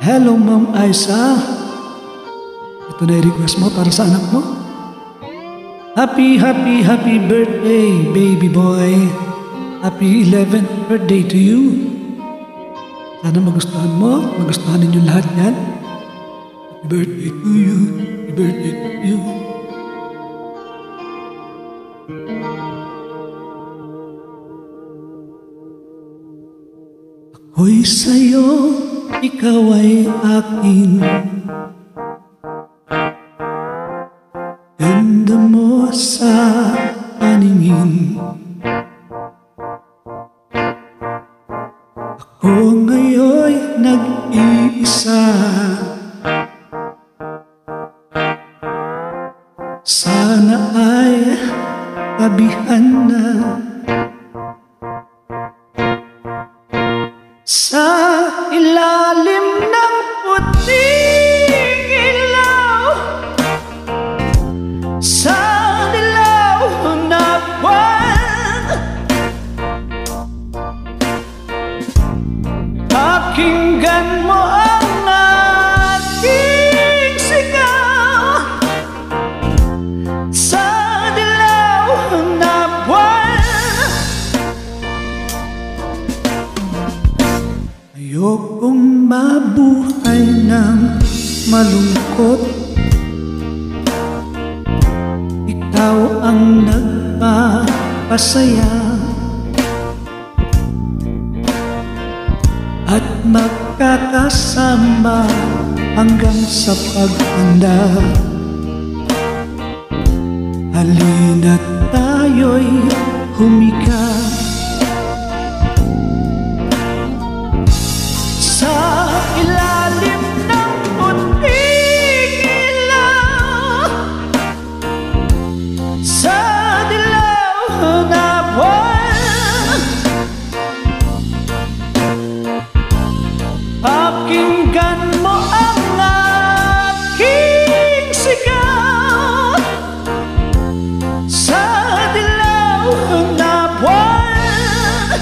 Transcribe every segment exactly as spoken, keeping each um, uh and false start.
Hello, Ma'am Aisa. Ito na i-request mo para sa anak mo. Happy, happy, happy birthday, baby boy. Happy eleventh birthday to you. Sana magustuhan mo, magustuhan ninyo lahat yan. Happy birthday to you, happy birthday to you. Ako'y sa'yo, ikaw ay akin. Ganda mo sa paningin. Ako ngayon'y nag-iisa. Sana ay tabihan na. Sa ilalim ng puting ilaw, sa dilaw na buwan, pakinggan mo ang aking sigaw. Sa dilaw na buwan, ayokong mabuhay ng malungkot. Ikaw ang nagpapasaya at magkakasama hanggang sa pagtanda. Halina't tayo'y humika sa ilalim ng puting ilaw, sa dilaw na buwan, pakinggan mo ang aking sigaw. Sa dilaw na buwan,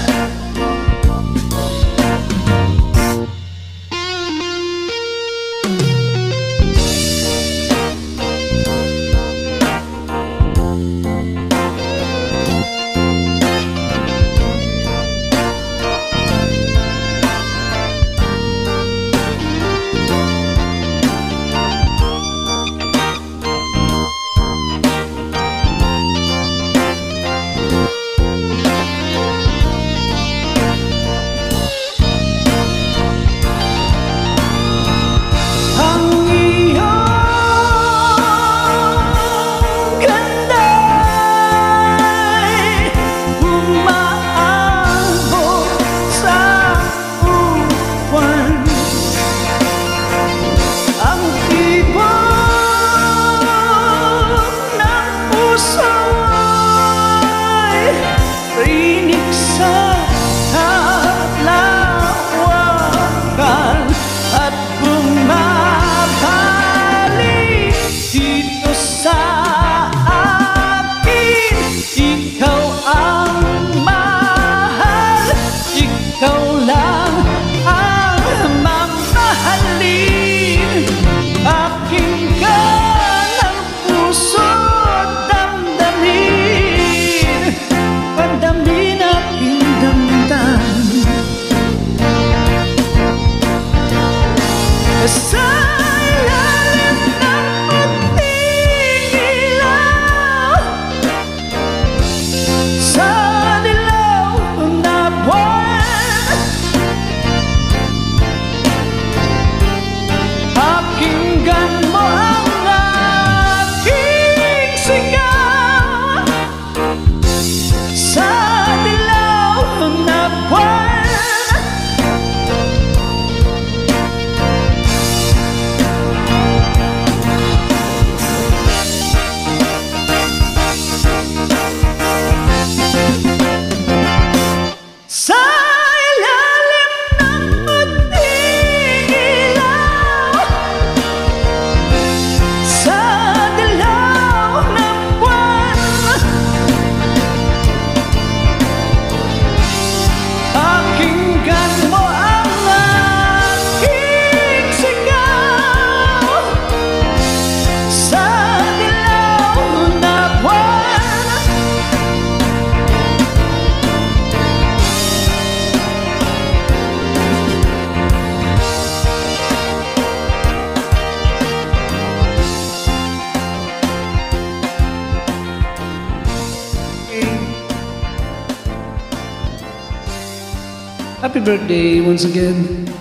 Happy birthday once again.